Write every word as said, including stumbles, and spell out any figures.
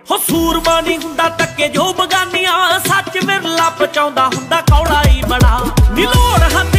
ਹੋ ਸੂਰਮਾ ਨਹੀਂ ਹੁੰਦਾ ਤੱਕੇ ਜੋ ਬਗਾਨੀਆਂ, ਸੱਚ ਵਿਰਲਾ ਪਚਾਉਂਦਾ ਹੁੰਦਾ ਕੌੜਾ ਹੀ ਬੜਾ। ਨੀ ਲੋੜ ਹੱਥ